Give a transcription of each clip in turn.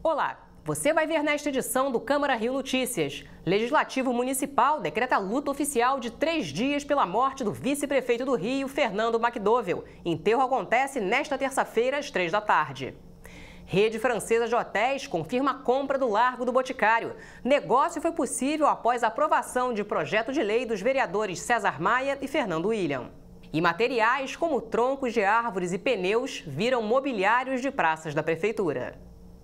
Olá, você vai ver nesta edição do Câmara Rio Notícias. Legislativo Municipal decreta luta oficial de 3 dias pela morte do vice-prefeito do Rio, Fernando McDowell. Enterro acontece nesta terça-feira, às 3 da tarde. Rede francesa de hotéis confirma a compra do Largo do Boticário. Negócio foi possível após a aprovação de projeto de lei dos vereadores César Maia e Fernando William. E materiais como troncos de árvores e pneus viram mobiliários de praças da Prefeitura.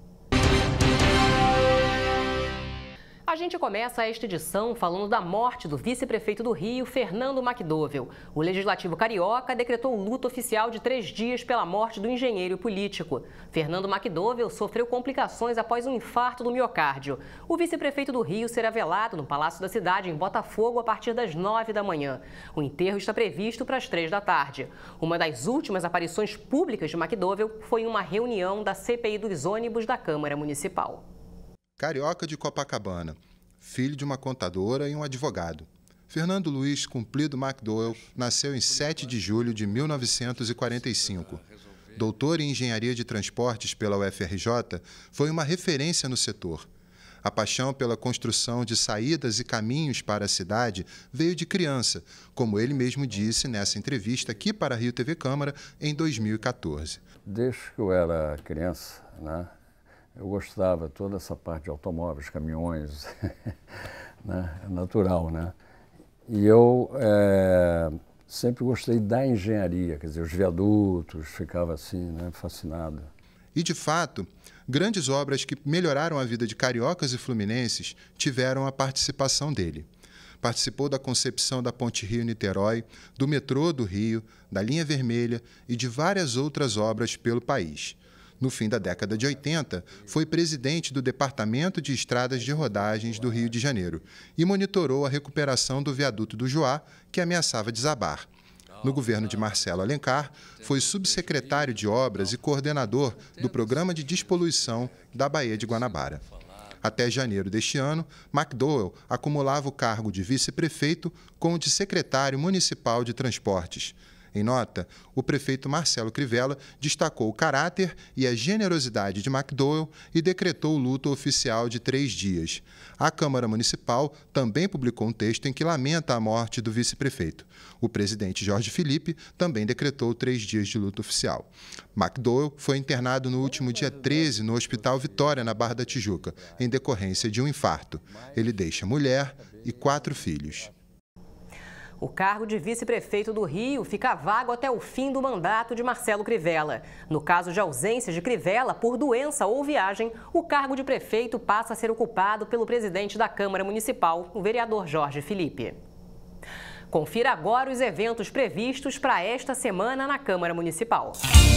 A gente começa esta edição falando da morte do vice-prefeito do Rio, Fernando McDowell. O Legislativo Carioca decretou luta oficial de 3 dias pela morte do engenheiro político. Fernando McDowell sofreu complicações após um infarto do miocárdio. O vice-prefeito do Rio será velado no Palácio da Cidade, em Botafogo, a partir das 9 da manhã. O enterro está previsto para as 3 da tarde. Uma das últimas aparições públicas de McDowell foi em uma reunião da CPI dos ônibus da Câmara Municipal. Carioca de Copacabana, filho de uma contadora e um advogado. Fernando Luiz Cumprido McDowell nasceu em 7 de julho de 1945. Doutor em Engenharia de Transportes pela UFRJ, foi uma referência no setor. A paixão pela construção de saídas e caminhos para a cidade veio de criança, como ele mesmo disse nessa entrevista aqui para a Rio TV Câmara em 2014. Desde que eu era criança, eu gostava toda essa parte de automóveis, caminhões, né? É natural, né? E eu sempre gostei da engenharia, quer dizer, os viadutos, ficava assim, né, fascinado. E, de fato, grandes obras que melhoraram a vida de cariocas e fluminenses tiveram a participação dele. Participou da concepção da Ponte Rio-Niterói, do metrô do Rio, da Linha Vermelha e de várias outras obras pelo país. No fim da década de 80, foi presidente do Departamento de Estradas de Rodagens do Rio de Janeiro e monitorou a recuperação do viaduto do Joá, que ameaçava desabar. No governo de Marcelo Alencar, foi subsecretário de Obras e coordenador do Programa de Despoluição da Baía de Guanabara. Até janeiro deste ano, McDowell acumulava o cargo de vice-prefeito com o de secretário municipal de transportes. Em nota, o prefeito Marcelo Crivella destacou o caráter e a generosidade de McDowell e decretou luta oficial de 3 dias. A Câmara Municipal também publicou um texto em que lamenta a morte do vice-prefeito. O presidente Jorge Filipe também decretou 3 dias de luta oficial. McDowell foi internado no último dia 13 no Hospital Vitória, na Barra da Tijuca, em decorrência de um infarto. Ele deixa mulher e 4 filhos. O cargo de vice-prefeito do Rio fica vago até o fim do mandato de Marcelo Crivella. No caso de ausência de Crivella por doença ou viagem, o cargo de prefeito passa a ser ocupado pelo presidente da Câmara Municipal, o vereador Jorge Filipe. Confira agora os eventos previstos para esta semana na Câmara Municipal.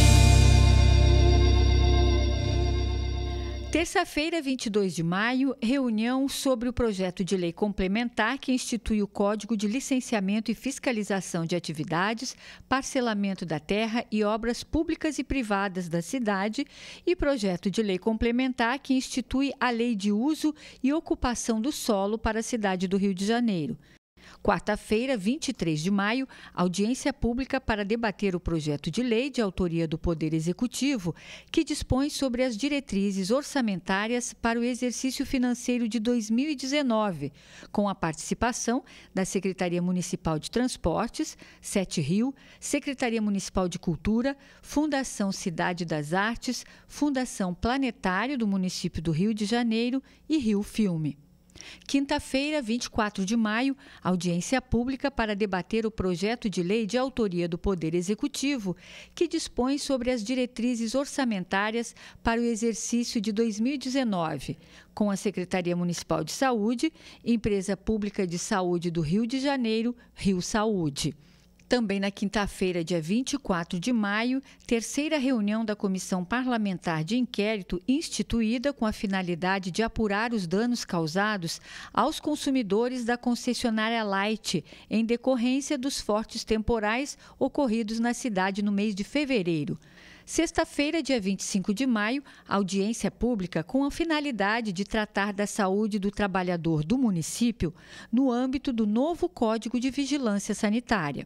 Terça-feira, 22 de maio, reunião sobre o projeto de lei complementar que institui o Código de Licenciamento e Fiscalização de Atividades, Parcelamento da Terra e Obras Públicas e Privadas da cidade e projeto de lei complementar que institui a Lei de Uso e Ocupação do Solo para a cidade do Rio de Janeiro. Quarta-feira, 23 de maio, audiência pública para debater o projeto de lei de autoria do Poder Executivo, que dispõe sobre as diretrizes orçamentárias para o exercício financeiro de 2019, com a participação da Secretaria Municipal de Transportes, SETRIO, Secretaria Municipal de Cultura, Fundação Cidade das Artes, Fundação Planetário do município do Rio de Janeiro e Rio Filme. Quinta-feira, 24 de maio, audiência pública para debater o projeto de lei de autoria do Poder Executivo, que dispõe sobre as diretrizes orçamentárias para o exercício de 2019, com a Secretaria Municipal de Saúde, Empresa Pública de Saúde do Rio de Janeiro, Rio Saúde. Também na quinta-feira, dia 24 de maio, terceira reunião da Comissão Parlamentar de Inquérito instituída com a finalidade de apurar os danos causados aos consumidores da concessionária Light em decorrência dos fortes temporais ocorridos na cidade no mês de fevereiro. Sexta-feira, dia 25 de maio, audiência pública com a finalidade de tratar da saúde do trabalhador do município no âmbito do novo Código de Vigilância Sanitária.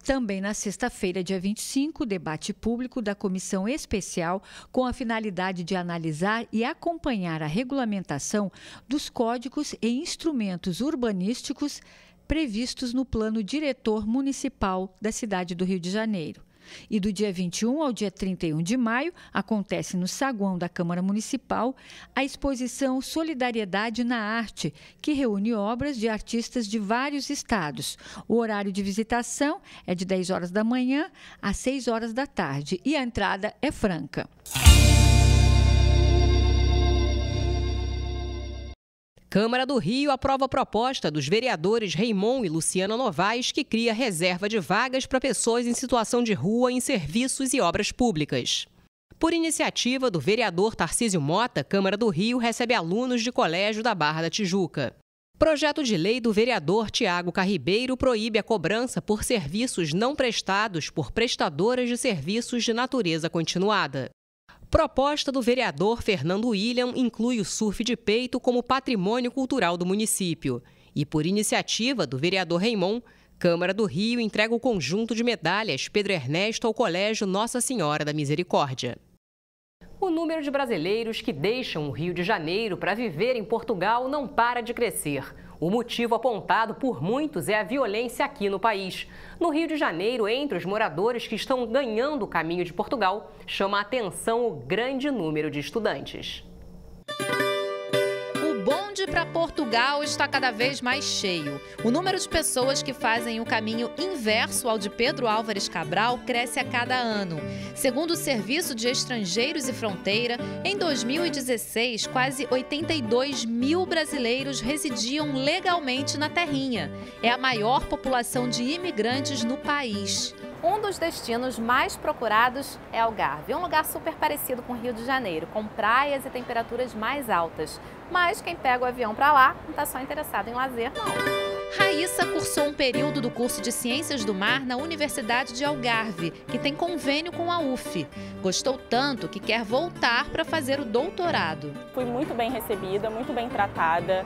Também na sexta-feira, dia 25, debate público da Comissão Especial com a finalidade de analisar e acompanhar a regulamentação dos códigos e instrumentos urbanísticos previstos no Plano Diretor Municipal da cidade do Rio de Janeiro. E do dia 21 ao dia 31 de maio, acontece no saguão da Câmara Municipal a exposição Solidariedade na Arte, que reúne obras de artistas de vários estados. O horário de visitação é de 10 horas da manhã às 6 horas da tarde e a entrada é franca. Câmara do Rio aprova a proposta dos vereadores Raimon e Luciana Novaes, que cria reserva de vagas para pessoas em situação de rua em serviços e obras públicas. Por iniciativa do vereador Tarcísio Mota, Câmara do Rio recebe alunos de colégio da Barra da Tijuca. Projeto de lei do vereador Tiago Carribeiro proíbe a cobrança por serviços não prestados por prestadoras de serviços de natureza continuada. Proposta do vereador Fernando William inclui o surf de peito como patrimônio cultural do município. E por iniciativa do vereador Raimon, Câmara do Rio entrega o conjunto de medalhas Pedro Ernesto ao Colégio Nossa Senhora da Misericórdia. O número de brasileiros que deixam o Rio de Janeiro para viver em Portugal não para de crescer. O motivo apontado por muitos é a violência aqui no país. No Rio de Janeiro, entre os moradores que estão ganhando o caminho de Portugal, chama a atenção o grande número de estudantes. O bonde para Portugal está cada vez mais cheio. O número de pessoas que fazem o caminho inverso ao de Pedro Álvares Cabral cresce a cada ano. Segundo o Serviço de Estrangeiros e Fronteira, em 2016, quase 82 mil brasileiros residiam legalmente na terrinha. É a maior população de imigrantes no país. Um dos destinos mais procurados é Algarve, um lugar super parecido com o Rio de Janeiro, com praias e temperaturas mais altas. Mas quem pega o avião para lá não está só interessado em lazer, não. Raíssa cursou um período do curso de Ciências do Mar na Universidade de Algarve, que tem convênio com a UF. Gostou tanto que quer voltar para fazer o doutorado. Fui muito bem recebida, muito bem tratada.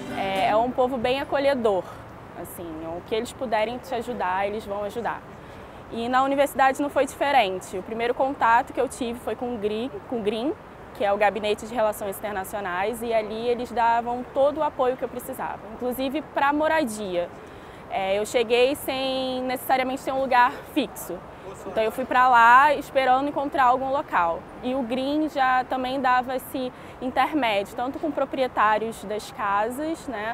É um povo bem acolhedor. Assim, o que eles puderem te ajudar, eles vão ajudar. E na universidade não foi diferente. O primeiro contato que eu tive foi com o GRIM, que é o Gabinete de Relações Internacionais, e ali eles davam todo o apoio que eu precisava, inclusive para moradia. Eu cheguei sem necessariamente ter um lugar fixo, então eu fui para lá esperando encontrar algum local. E o GRIM já também dava esse intermédio, tanto com proprietários das casas, né,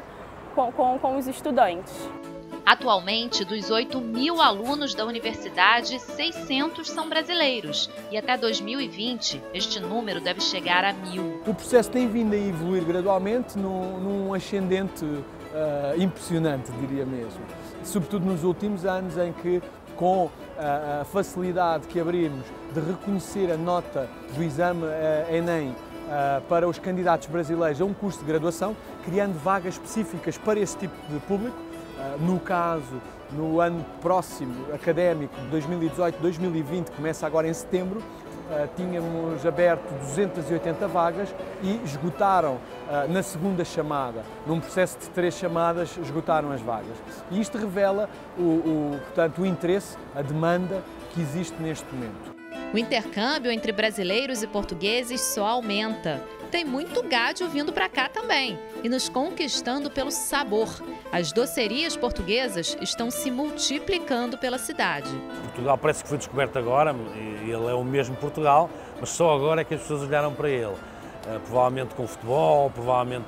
com os estudantes. Atualmente, dos 8 mil alunos da universidade, 600 são brasileiros. E até 2020, este número deve chegar a 1000. O processo tem vindo a evoluir gradualmente num ascendente impressionante, diria mesmo. Sobretudo nos últimos anos, em que, com a facilidade que abrimos de reconhecer a nota do exame Enem para os candidatos brasileiros a um curso de graduação, criando vagas específicas para esse tipo de público. No caso, no ano próximo académico de 2018-2020, começa agora em setembro, tínhamos aberto 280 vagas e esgotaram na segunda chamada. Num processo de 3 chamadas, esgotaram as vagas. E isto revela, portanto, o interesse, a demanda que existe neste momento. O intercâmbio entre brasileiros e portugueses só aumenta. Tem muito gádio vindo para cá também e nos conquistando pelo sabor. As docerias portuguesas estão se multiplicando pela cidade. Portugal parece que foi descoberto agora, e ele é o mesmo Portugal, mas só agora é que as pessoas olharam para ele. Provavelmente com o futebol, provavelmente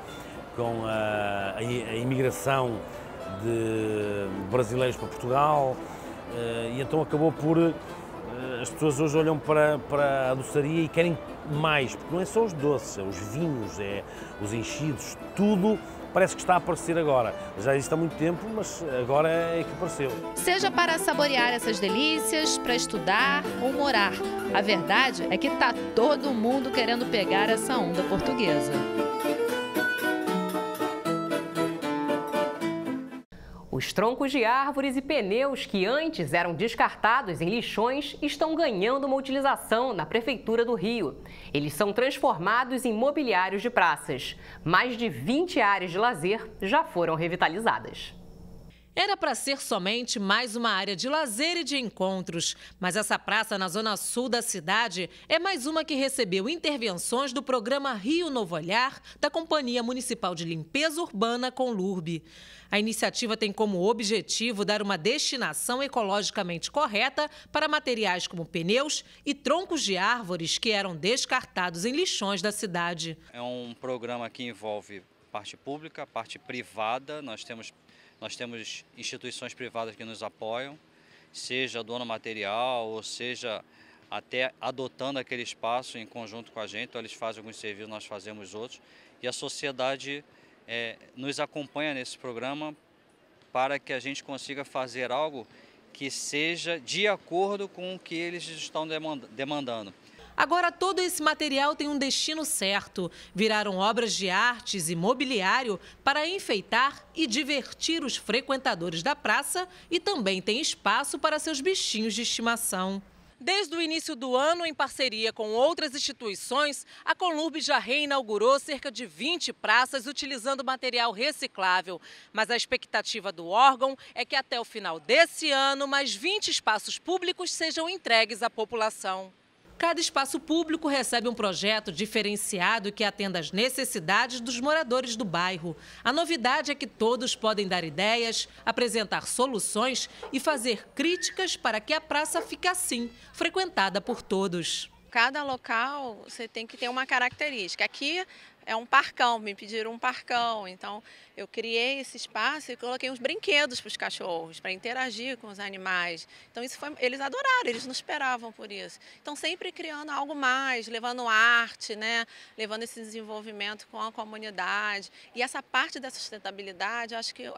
com a imigração de brasileiros para Portugal, e então acabou por... As pessoas hoje olham para a doçaria e querem mais, porque não é só os doces, é os vinhos, é os enchidos, tudo parece que está a aparecer agora. Já existe há muito tempo, mas agora é que apareceu. Seja para saborear essas delícias, para estudar ou morar, a verdade é que está todo mundo querendo pegar essa onda portuguesa. Os troncos de árvores e pneus que antes eram descartados em lixões estão ganhando uma utilização na Prefeitura do Rio. Eles são transformados em mobiliários de praças. Mais de 20 áreas de lazer já foram revitalizadas. Era para ser somente mais uma área de lazer e de encontros, mas essa praça na zona sul da cidade é mais uma que recebeu intervenções do programa Rio Novo Olhar, da Companhia Municipal de Limpeza Urbana Conlurb. A iniciativa tem como objetivo dar uma destinação ecologicamente correta para materiais como pneus e troncos de árvores que eram descartados em lixões da cidade. É um programa que envolve parte pública, parte privada. Nós temos instituições privadas que nos apoiam, seja doando material, ou seja até adotando aquele espaço em conjunto com a gente. Então, eles fazem alguns serviços, nós fazemos outros. E a sociedade nos acompanha nesse programa para que a gente consiga fazer algo que seja de acordo com o que eles estão demandando. Agora todo esse material tem um destino certo. Viraram obras de artes e mobiliário para enfeitar e divertir os frequentadores da praça e também tem espaço para seus bichinhos de estimação. Desde o início do ano, em parceria com outras instituições, a Conlurb já reinaugurou cerca de 20 praças utilizando material reciclável. Mas a expectativa do órgão é que até o final desse ano, mais 20 espaços públicos sejam entregues à população. Cada espaço público recebe um projeto diferenciado que atenda às necessidades dos moradores do bairro. A novidade é que todos podem dar ideias, apresentar soluções e fazer críticas para que a praça fique assim, frequentada por todos. Cada local você tem que ter uma característica. Aqui é um parcão, me pediram um parcão, então eu criei esse espaço e coloquei uns brinquedos para os cachorros, para interagir com os animais. Então eles adoraram, eles não esperavam por isso. Então sempre criando algo mais, levando arte, né? Levando esse desenvolvimento com a comunidade. E essa parte da sustentabilidade, eu acho que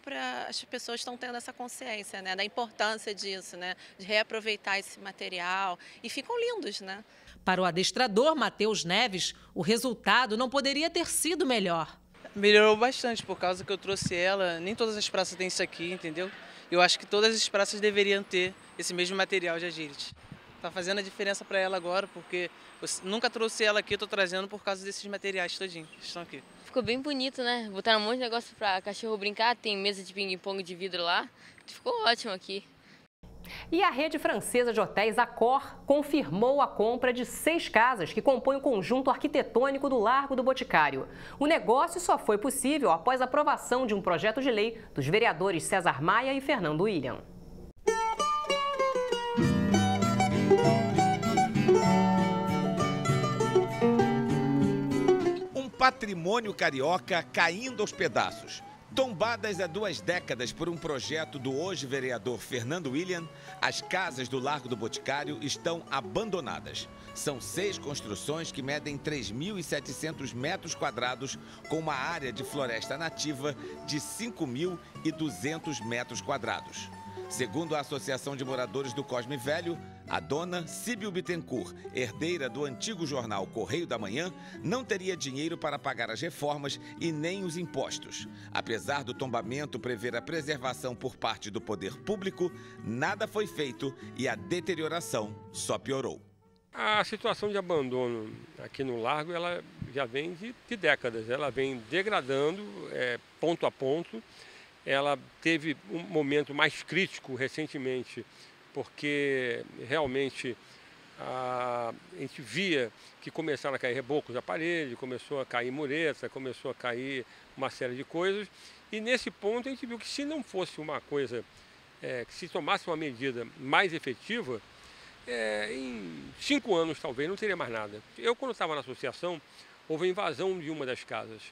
as pessoas estão tendo essa consciência, né? Da importância disso, né? De reaproveitar esse material e ficam lindos, né? Para o adestrador Matheus Neves, o resultado não poderia ter sido melhor. Melhorou bastante por causa que eu trouxe ela. Nem todas as praças têm isso aqui, entendeu? Eu acho que todas as praças deveriam ter esse mesmo material de agility. Está fazendo a diferença para ela agora, porque eu nunca trouxe ela aqui, estou trazendo por causa desses materiais todinhos que estão aqui. Ficou bem bonito, né? Botaram um monte de negócio para cachorro brincar, tem mesa de ping-pong de vidro lá. Ficou ótimo aqui. E a rede francesa de hotéis Accor confirmou a compra de 6 casas que compõem o conjunto arquitetônico do Largo do Boticário. O negócio só foi possível após a aprovação de um projeto de lei dos vereadores César Maia e Fernando William. Um patrimônio carioca caindo aos pedaços. Tombadas há 2 décadas por um projeto do hoje vereador Fernando William, as casas do Largo do Boticário estão abandonadas. São 6 construções que medem 3.700 metros quadrados, com uma área de floresta nativa de 5.200 metros quadrados. Segundo a Associação de Moradores do Cosme Velho, a dona Síbio Bittencourt, herdeira do antigo jornal Correio da Manhã, não teria dinheiro para pagar as reformas e nem os impostos. Apesar do tombamento prever a preservação por parte do poder público, nada foi feito e a deterioração só piorou. A situação de abandono aqui no Largo ela já vem de décadas, ela vem degradando ponto a ponto. Ela teve um momento mais crítico recentemente, porque realmente a gente via que começaram a cair rebocos da parede, começou a cair mureta, começou a cair uma série de coisas. E nesse ponto a gente viu que se não fosse uma coisa, que se tomasse uma medida mais efetiva, em 5 anos talvez não teria mais nada. Eu quando estava na associação, houve a invasão de uma das casas.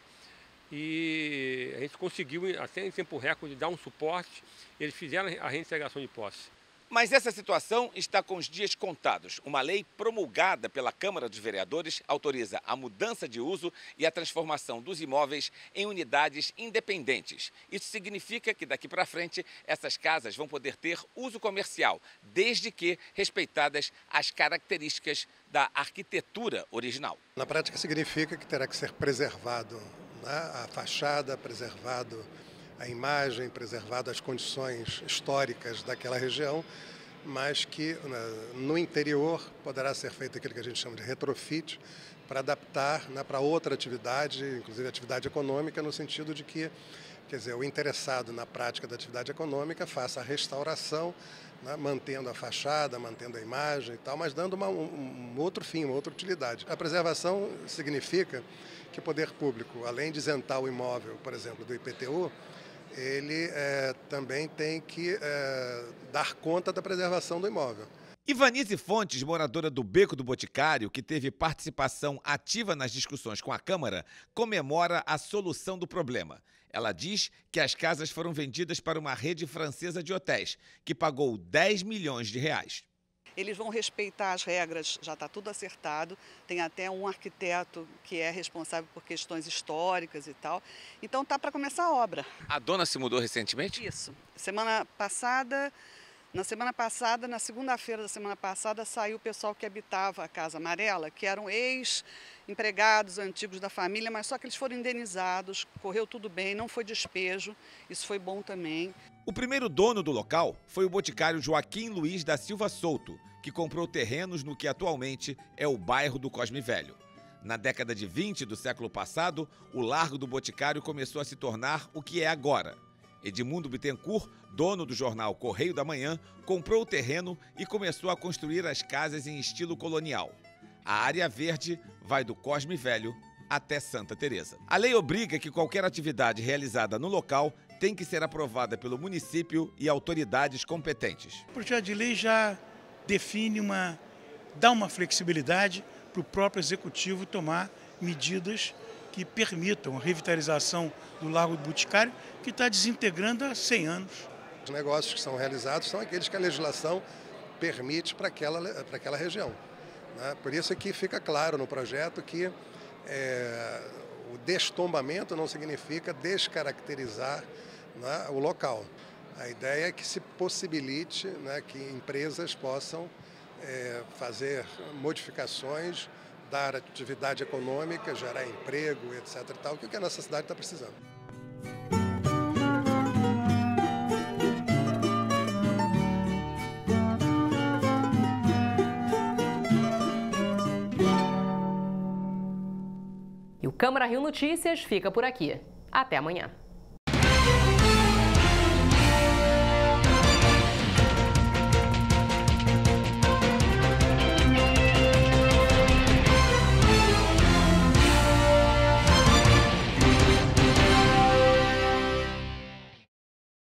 E a gente conseguiu, até em tempo recorde, dar um suporte. Eles fizeram a reintegração de posse. Mas essa situação está com os dias contados. Uma lei promulgada pela Câmara dos Vereadores autoriza a mudança de uso e a transformação dos imóveis em unidades independentes. Isso significa que daqui para frente essas casas vão poder ter uso comercial, desde que respeitadas as características da arquitetura original. Na prática significa que terá que ser preservado, né, a fachada, preservado a imagem, preservado as condições históricas daquela região, mas que no interior poderá ser feito aquilo que a gente chama de retrofit, para adaptar, né, para outra atividade, inclusive atividade econômica, no sentido de que, quer dizer, o interessado na prática da atividade econômica faça a restauração, né, mantendo a fachada, mantendo a imagem e tal, mas dando um outro fim, uma outra utilidade. A preservação significa que o poder público, além de isentar o imóvel, por exemplo, do IPTU, ele também tem que dar conta da preservação do imóvel. Ivanise Fontes, moradora do Beco do Boticário, que teve participação ativa nas discussões com a Câmara, comemora a solução do problema. Ela diz que as casas foram vendidas para uma rede francesa de hotéis, que pagou 10 milhões de reais. Eles vão respeitar as regras, já está tudo acertado, tem até um arquiteto que é responsável por questões históricas e tal. Então tá para começar a obra. A dona se mudou recentemente? Isso. Na segunda-feira da semana passada, saiu o pessoal que habitava a Casa Amarela, que eram ex-empregados antigos da família, mas só que eles foram indenizados, correu tudo bem, não foi despejo, isso foi bom também. O primeiro dono do local foi o boticário Joaquim Luiz da Silva Souto, que comprou terrenos no que atualmente é o bairro do Cosme Velho. Na década de 20 do século passado, o Largo do Boticário começou a se tornar o que é agora. Edmundo Bittencourt, dono do jornal Correio da Manhã, comprou o terreno e começou a construir as casas em estilo colonial. A área verde vai do Cosme Velho até Santa Teresa. A lei obriga que qualquer atividade realizada no local tem que ser aprovada pelo município e autoridades competentes. O projeto de lei já define dá uma flexibilidade para o próprio executivo tomar medidas que permitam a revitalização do Largo do Boticário, que está desintegrando há 100 anos. Os negócios que são realizados são aqueles que a legislação permite para aquela região, né? Por isso é que fica claro no projeto que o destombamento não significa descaracterizar, né, o local. A ideia é que se possibilite, né, que empresas possam fazer modificações, dar atividade econômica, gerar emprego, etc. e tal, que é o que a nossa cidade está precisando. E o Câmara Rio Notícias fica por aqui. Até amanhã.